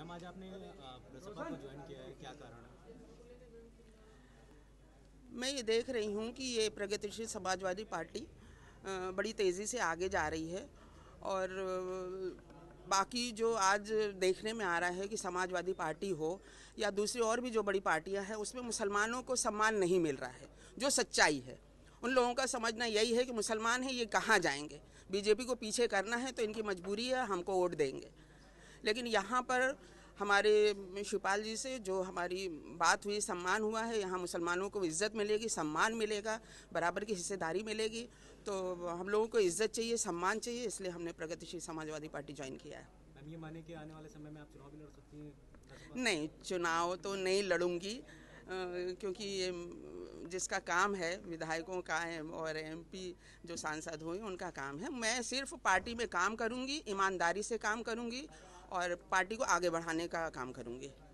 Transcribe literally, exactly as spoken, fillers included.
Ma'am, आज आपने सपा को ज्वाइन किया है, क्या कारण है? मैं ये देख रही हूँ कि ये प्रगतिशील समाजवादी पार्टी बड़ी तेज़ी से आगे जा रही है और बाकी जो आज देखने में आ रहा है कि समाजवादी पार्टी हो या दूसरी और भी जो बड़ी पार्टियां हैं उसमें मुसलमानों को सम्मान नहीं मिल रहा है, जो सच्चाई है। उन लोगों का समझना यही है कि मुसलमान हैं, ये कहाँ जाएंगे, बीजेपी को पीछे करना है तो इनकी मजबूरी है, हमको वोट देंगे। लेकिन यहाँ पर हमारे शिवपाल जी से जो हमारी बात हुई, सम्मान हुआ है, यहाँ मुसलमानों को इज्जत मिलेगी, सम्मान मिलेगा, बराबर की हिस्सेदारी मिलेगी। तो हम लोगों को इज्जत चाहिए, सम्मान चाहिए, इसलिए हमने प्रगतिशील समाजवादी पार्टी ज्वाइन किया है। मैम, ये माने कि आने वाले समय में आप चुनाव भी लड़ सकती हैं? नहीं, चुनाव तो नहीं लड़ूंगी, क्योंकि ये जिसका काम है विधायकों का है और एमपी जो सांसद हुए उनका काम है। मैं सिर्फ पार्टी में काम करूंगी, ईमानदारी से काम करूंगी और पार्टी को आगे बढ़ाने का काम करूंगी।